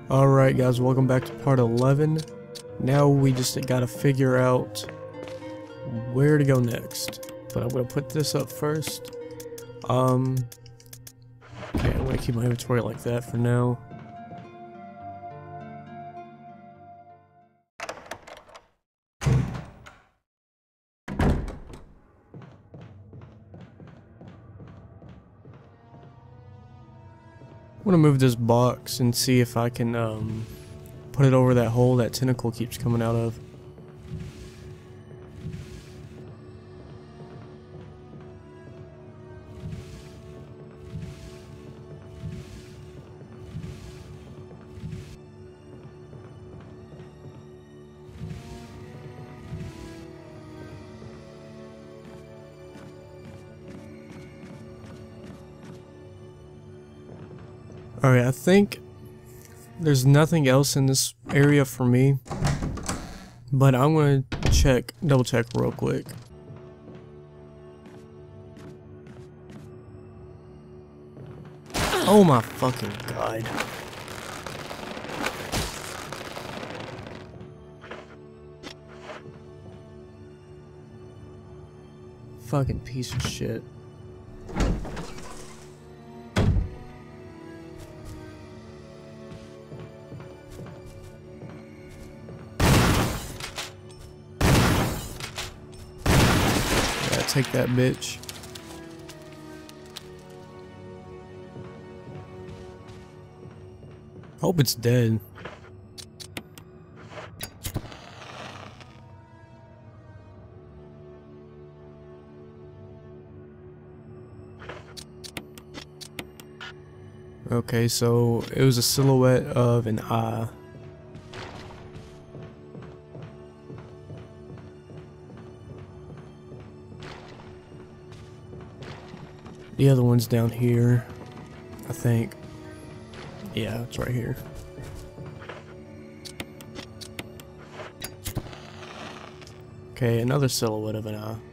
Alright guys, welcome back to part 11. Now we just gotta figure out where to go next. But I'm gonna put this up first. Okay, I'm gonna keep my inventory like that for now. I'm gonna move this box and see if I can put it over that hole that tentacle keeps coming out of. Alright, I think there's nothing else in this area for me, but I'm gonna double check real quick. Oh my fucking god. Fucking piece of shit. Take that bitch. Hope it's dead. Okay, so it was a silhouette of an eye. The other one's down here, I think. Yeah, it's right here. Okay, another silhouette of an eye.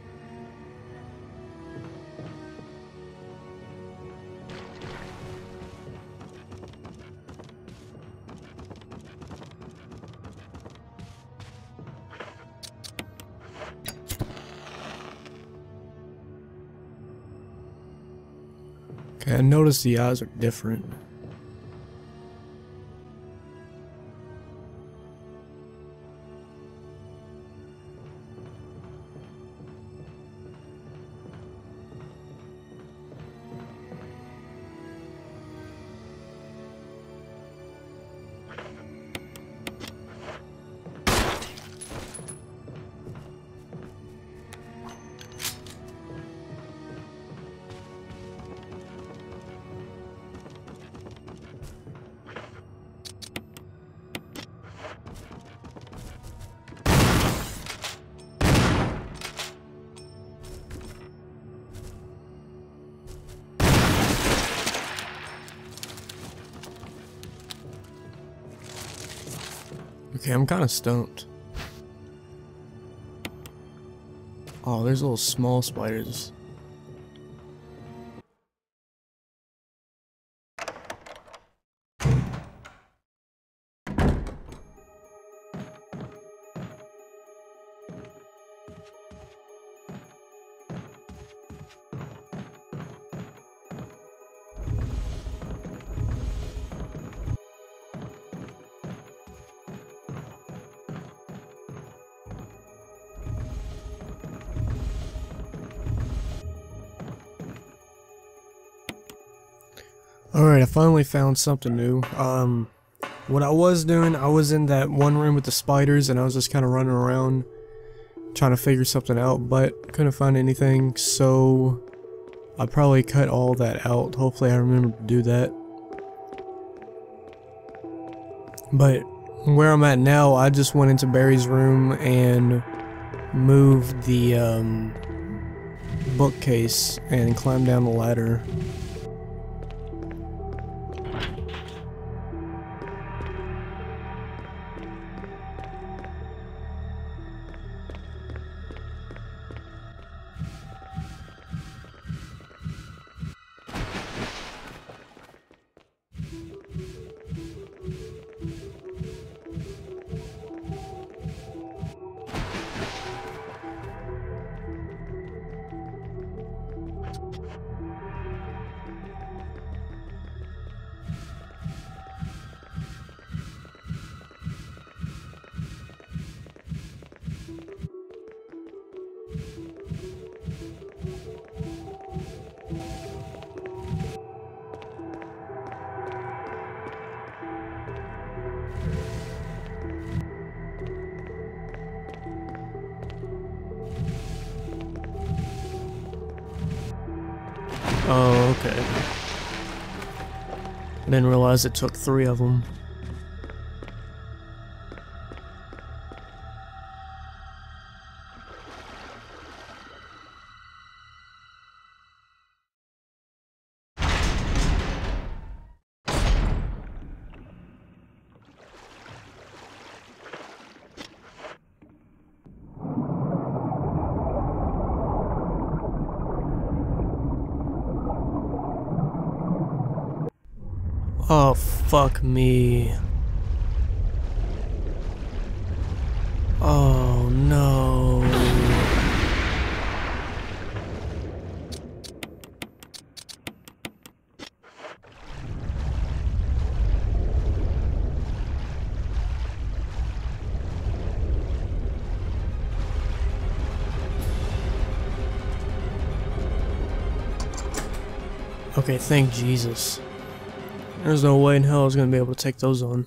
Okay, I noticed the eyes are different. Okay, I'm kind of stumped. Oh, there's little small spiders. Alright, I finally found something new. What I was doing, I was in that one room with the spiders and I was just kind of running around trying to figure something out, but couldn't find anything, so I probably cut all that out. Hopefully I remember to do that. But where I'm at now, I just went into Barry's room and moved the bookcase and climbed down the ladder. Oh, okay. I didn't realize it took 3 of them. Oh, fuck me. Oh, no. Okay, thank Jesus. There's no way in hell I was gonna be able to take those on.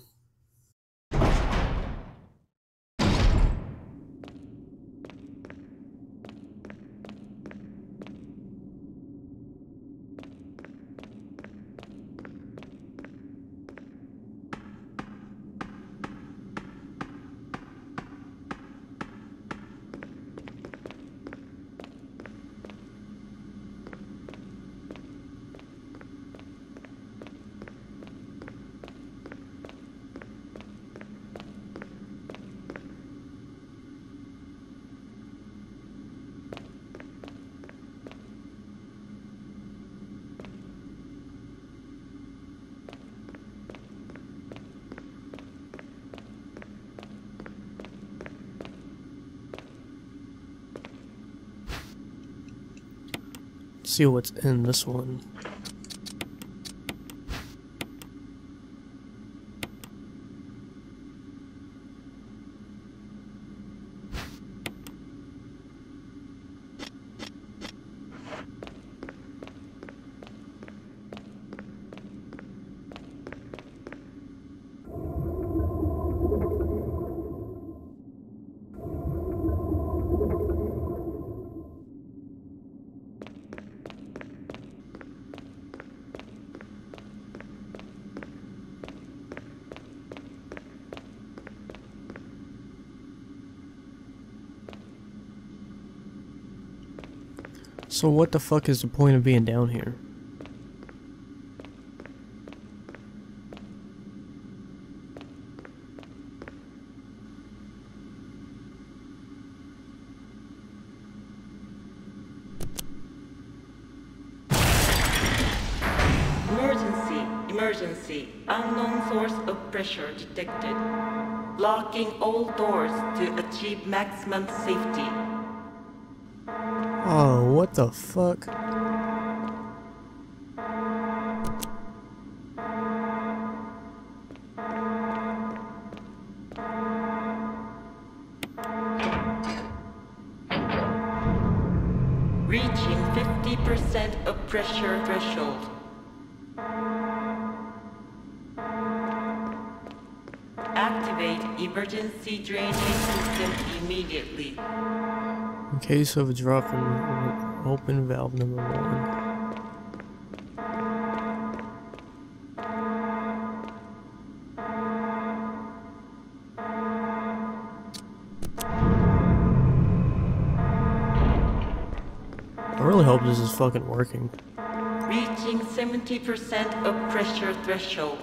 Let's see what's in this one. So what the fuck is the point of being down here? Emergency. Unknown source of pressure detected. Locking all doors to achieve maximum safety. Oh, what the fuck? Reaching 50% of pressure threshold. Activate emergency drainage system immediately. In case of a drop in open valve number 1. I really hope this is fucking working. Reaching 70% of pressure threshold.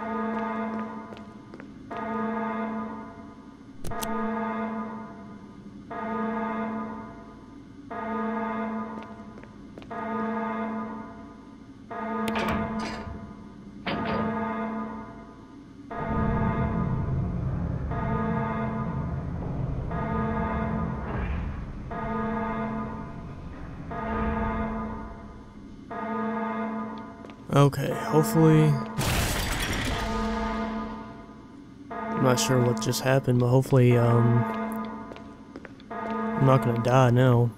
Okay, hopefully... I'm not sure what just happened, but hopefully, I'm not gonna die now.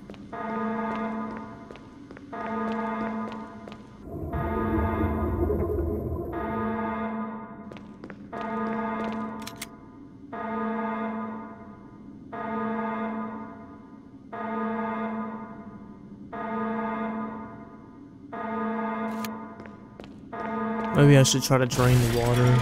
Maybe I should try to drain the water.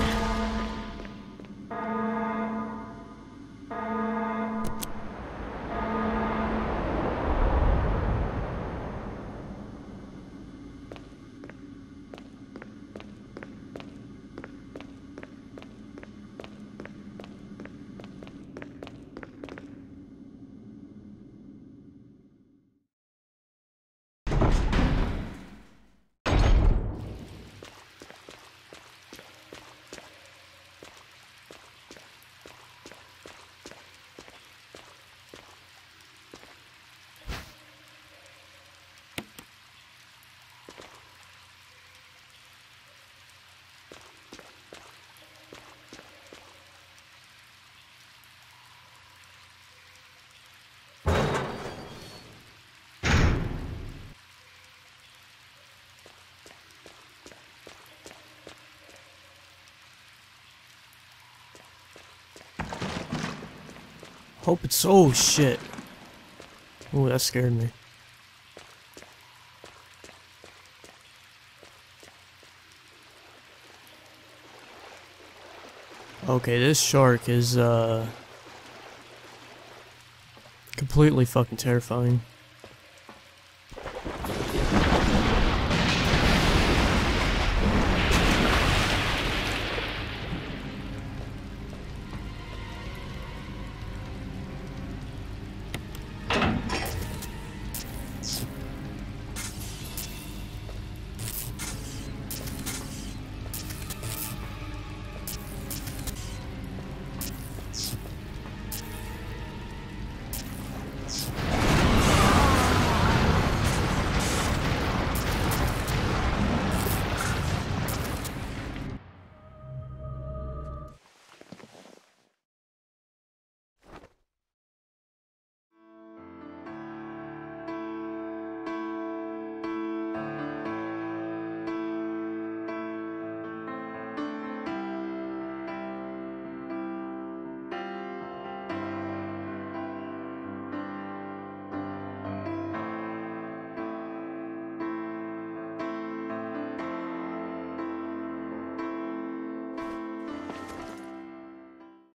Hope it's. Oh shit. Oh, that scared me. Okay, this shark is completely fucking terrifying.